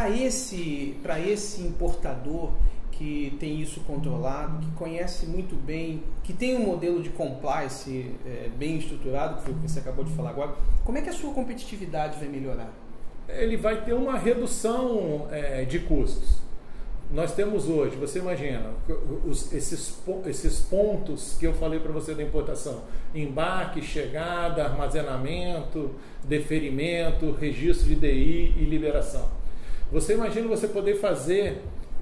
Para esse importador que tem isso controlado, que conhece muito bem, que tem um modelo de compliance bem estruturado, que foi o que você acabou de falar agora, como é que a sua competitividade vai melhorar? Ele vai ter uma redução de custos. Nós temos hoje, você imagina, esses pontos que eu falei para você da importação: embarque, chegada, armazenamento, deferimento, registro de DI e liberação. Você imagina você poder fazer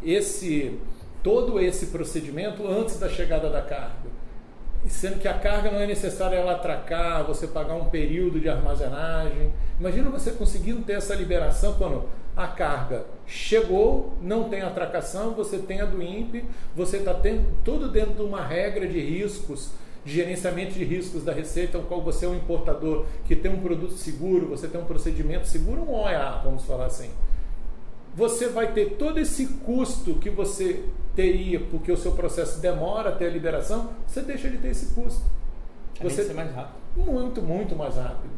todo esse procedimento antes da chegada da carga, sendo que a carga não é necessário ela atracar, você pagar um período de armazenagem. Imagina você conseguindo ter essa liberação quando a carga chegou, não tem atracação, você tem a do INPE, você está tudo dentro de uma regra de riscos, de gerenciamento de riscos da Receita, ao qual você é um importador que tem um produto seguro, você tem um procedimento seguro, um OEA, vamos falar assim. Você vai ter todo esse custo que você teria, porque o seu processo demora até a liberação, você deixa de ter esse custo. Você ser mais rápido. Muito, muito mais rápido.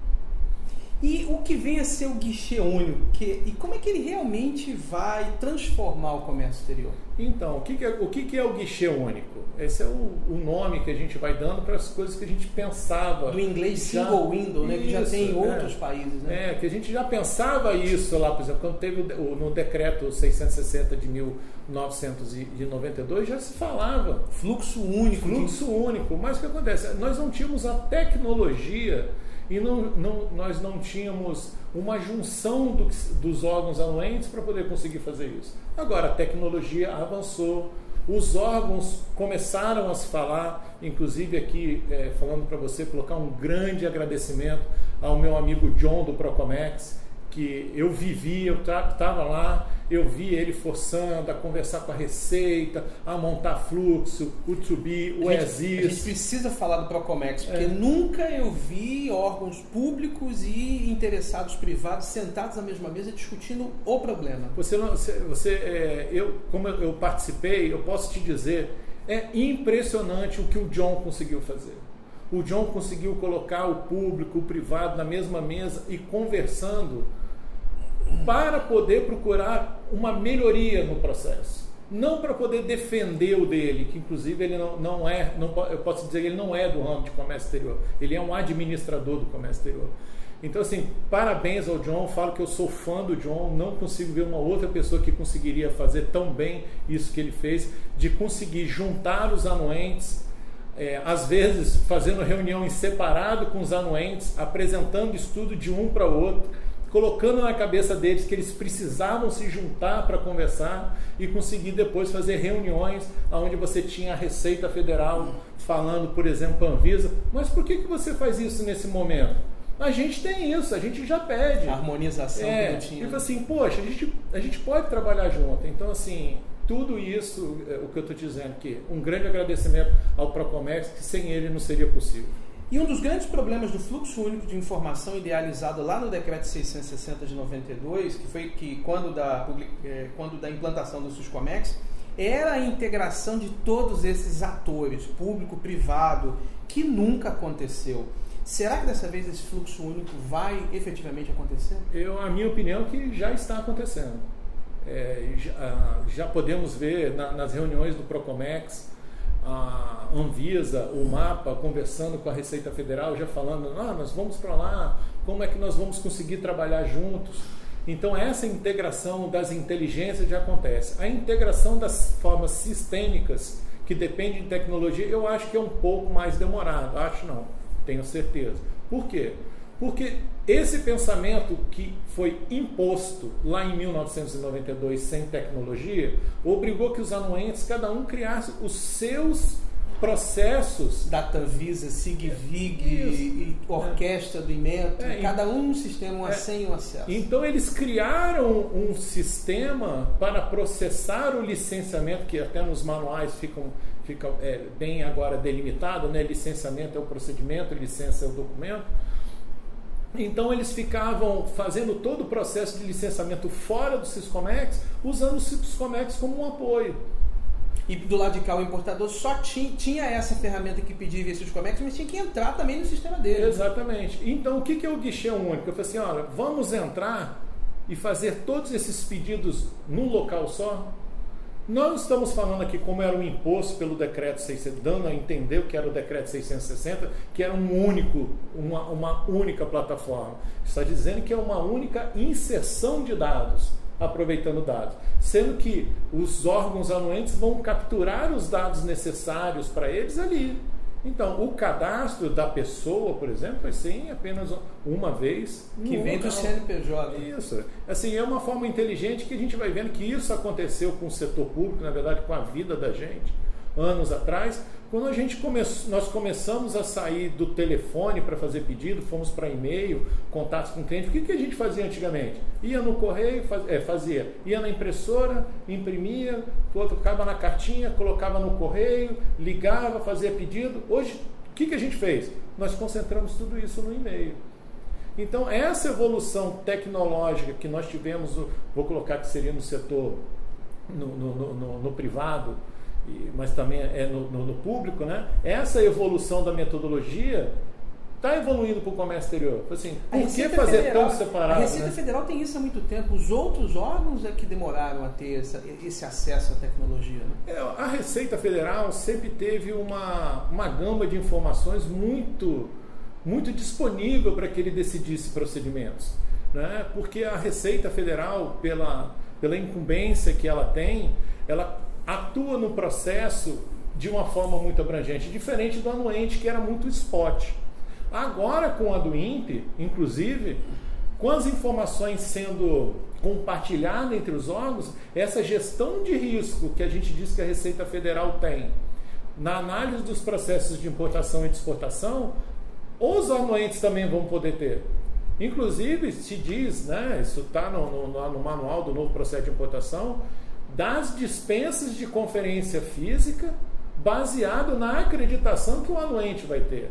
E o que vem a ser o guichê único? E como é que ele realmente vai transformar o comércio exterior? Então, o que é o guichê único? Esse é o nome que a gente vai dando para as coisas que a gente pensava. Do inglês single window, né, que já tem em outros países. Né? Que a gente já pensava isso lá, por exemplo, quando teve no decreto 660 de 1992, já se falava. Fluxo único. Fluxo único. Mas o que acontece? Nós não tínhamos a tecnologia e nós não tínhamos uma junção dos órgãos anuentes para poder conseguir fazer isso. Agora a tecnologia avançou, os órgãos começaram a se falar, inclusive aqui, falando para você, colocar um grande agradecimento ao meu amigo John do Procomex, que eu vivi, eu estava lá, eu vi ele forçando a conversar com a Receita, a montar fluxo, o TUBI, o ESIS. A gente precisa falar do Procomex, porque nunca eu vi órgãos públicos e interessados privados sentados na mesma mesa discutindo o problema. Como eu participei, eu posso te dizer, é impressionante o que o John conseguiu fazer. O John conseguiu colocar o público, o privado na mesma mesa e conversando para poder procurar uma melhoria no processo. Não para poder defender o dele, que inclusive ele eu posso dizer que ele não é do ramo de comércio exterior, ele é um administrador do comércio exterior. Então, assim, parabéns ao John, falo que eu sou fã do John, não consigo ver uma outra pessoa que conseguiria fazer tão bem isso que ele fez, de conseguir juntar os anuentes, às vezes fazendo reunião em separado com os anuentes, apresentando estudo de um para o outro, colocando na cabeça deles que eles precisavam se juntar para conversar e conseguir depois fazer reuniões onde você tinha a Receita Federal falando, por exemplo, para a Anvisa, mas por que você faz isso nesse momento? A gente tem isso, a gente já pede. A harmonização que não tinha. Tipo assim, poxa, a gente pode trabalhar junto. Então, assim, tudo isso, o que eu estou dizendo aqui, um grande agradecimento ao Procomex, que sem ele não seria possível. E um dos grandes problemas do fluxo único de informação idealizado lá no decreto 660 de 92, que foi quando da implantação do Suscomex, era a integração de todos esses atores, público, privado, que nunca aconteceu. Será que dessa vez esse fluxo único vai efetivamente acontecer? A minha opinião é que já está acontecendo. Já podemos ver nas reuniões do Procomex, a Anvisa, o MAPA, conversando com a Receita Federal, já falando, nós vamos para lá, como é que nós vamos conseguir trabalhar juntos? Então essa integração das inteligências já acontece. A integração das formas sistêmicas, que depende de tecnologia, eu acho que é um pouco mais demorado. Acho não, tenho certeza. Por quê? Porque esse pensamento que foi imposto lá em 1992 sem tecnologia, obrigou que os anuentes, cada um criasse os seus processos. DataVisa, SIGVIG, e orquestra do IMETO, cada um sistema, uma senha e um acesso. Então eles criaram um sistema para processar o licenciamento, que até nos manuais fica bem agora delimitado, né? Licenciamento é o procedimento, licença é o documento. Então eles ficavam fazendo todo o processo de licenciamento fora do Siscomex, usando o Siscomex como um apoio. E do lado de cá o importador só tinha essa ferramenta que pedia via Siscomex, mas tinha que entrar também no sistema dele. Exatamente. Então o que é o guichê único? Eu falei assim, olha, vamos entrar e fazer todos esses pedidos num local só? Nós estamos falando aqui como era o imposto pelo decreto 660, dando a entender o que era o decreto 660, que era uma única plataforma. Está dizendo que é uma única inserção de dados, aproveitando dados. Sendo que os órgãos anuentes vão capturar os dados necessários para eles ali. Então, o cadastro da pessoa, por exemplo, vai ser em apenas uma vez. Que vem do CNPJ. Isso. Assim, é uma forma inteligente que a gente vai vendo que isso aconteceu com o setor público, na verdade, com a vida da gente, anos atrás, quando nós começamos a sair do telefone para fazer pedido, fomos para e-mail, contatos com o cliente. O que a gente fazia antigamente? Ia no correio, ia na impressora, imprimia, colocava na cartinha, colocava no correio, ligava, fazia pedido. Hoje, o que a gente fez? Nós concentramos tudo isso no e-mail. Então, essa evolução tecnológica que nós tivemos, vou colocar que seria no setor, no privado, mas também no público, né? Essa evolução da metodologia está evoluindo para o comércio exterior. Assim, por que fazer tão separado? A Receita Federal tem isso há muito tempo. Os outros órgãos é que demoraram a ter esse acesso à tecnologia. Né? A Receita Federal sempre teve uma gama de informações muito disponível para que ele decidisse procedimentos, né? Porque a Receita Federal, pela incumbência que ela tem, ela atua no processo de uma forma muito abrangente, diferente do anuente, que era muito spot. Agora, com a do INPE, inclusive, com as informações sendo compartilhadas entre os órgãos, essa gestão de risco que a gente diz que a Receita Federal tem na análise dos processos de importação e de exportação, os anuentes também vão poder ter. Inclusive, se diz, né, isso está no manual do novo processo de importação, das dispensas de conferência física baseado na acreditação que o anuente vai ter.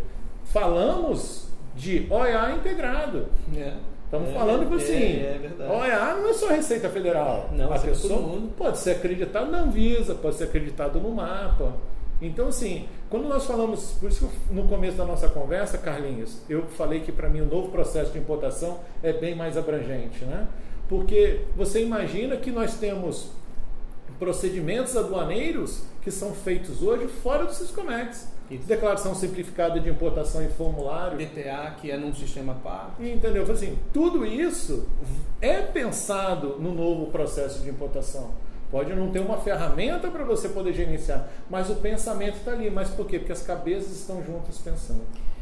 Falamos de OEA integrado. Estamos falando que assim, OEA não é só Receita Federal. Não, a pessoa pode ser acreditada na Anvisa, pode ser acreditado no MAPA. Então, assim, quando nós falamos, por isso que no começo da nossa conversa, Carlinhos, eu falei que para mim o novo processo de importação é bem mais abrangente, né? Porque você imagina que nós temos procedimentos aduaneiros que são feitos hoje fora do Siscomex. Declaração simplificada de importação em formulário. DTA, que é num sistema pago. Entendeu? Assim, tudo isso é pensado no novo processo de importação. Pode não ter uma ferramenta para você poder gerenciar, mas o pensamento está ali. Mas por quê? Porque as cabeças estão juntas pensando.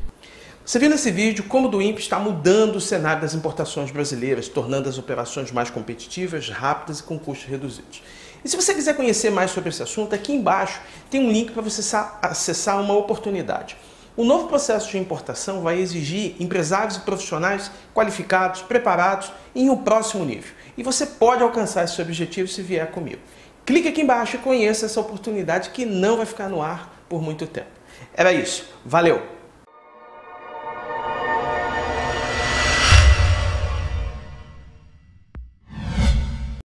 Você viu nesse vídeo como o do INPE está mudando o cenário das importações brasileiras, tornando as operações mais competitivas, rápidas e com custos reduzidos. E se você quiser conhecer mais sobre esse assunto, aqui embaixo tem um link para você acessar uma oportunidade. O novo processo de importação vai exigir empresários e profissionais qualificados, preparados em um próximo nível. E você pode alcançar esse objetivo se vier comigo. Clique aqui embaixo e conheça essa oportunidade que não vai ficar no ar por muito tempo. Era isso. Valeu!